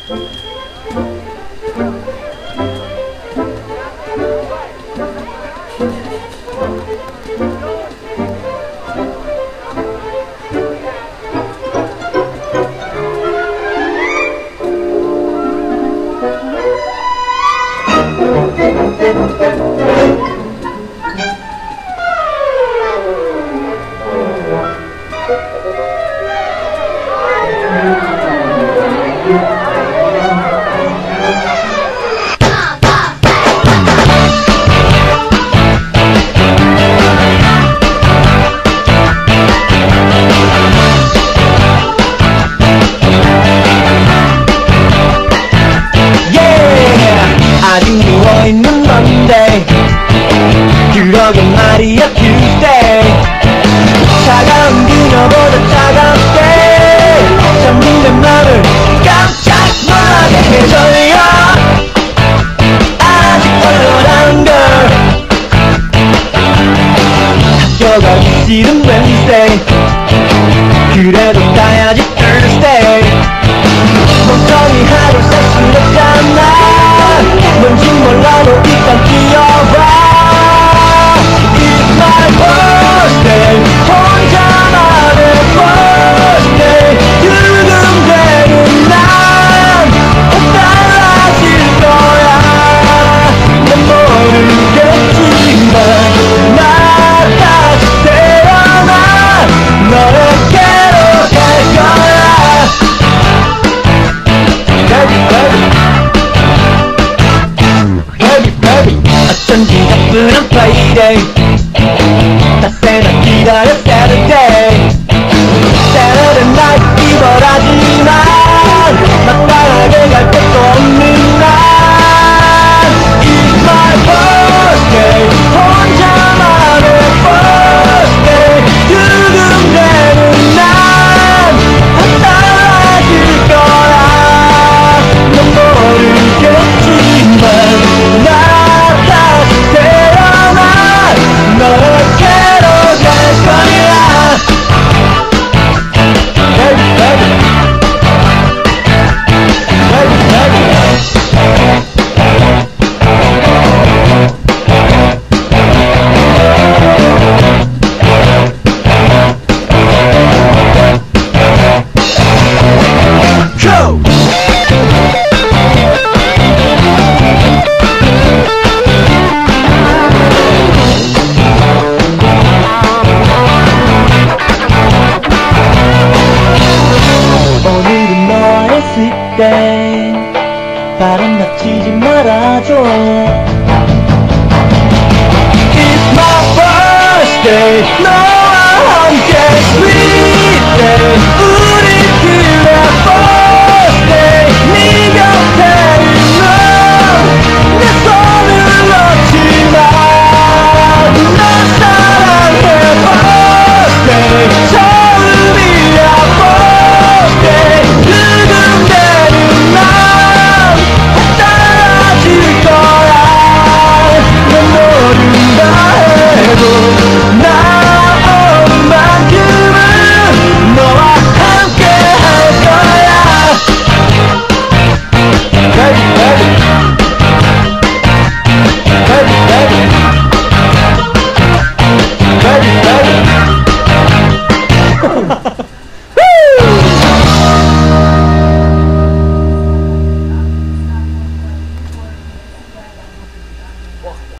아직 누워있는 Monday, 그러게 말이야 Tuesday. 차가운 그녀보다 차갑게 잠든 내 맘을 깜짝 놀라게 해줘요. 아직 얼얼한 걸 학교 가기 싫은 Wednesday, 그래도 가야지 Thursday. 멍청이 하루 쌀수없잖아. 뭔지 몰라도 일단 뛰어봐. It's my birthday, 혼자만의 birthday. 두근대는 난 달라질 거야. 난 모르겠지만 나 다시 태어나 너에게로 갈 거야. 어쩐지 바쁘는 Friday, 닷새나 기다려 Saturday. Saturday night 기벌하지만 마땅하게 갈 곳도 없는 날. It's my birthday, 혼자만의 birthday. 두근대는 난 달라질 거야. 넌 모르겠지만 나 너에게로 갈 거야. Baby, baby. Baby, baby. Go! 오늘은 너의 sweet day, 바람 닥치지 말아줘. It's my birthday, 너와 함께 sweet day.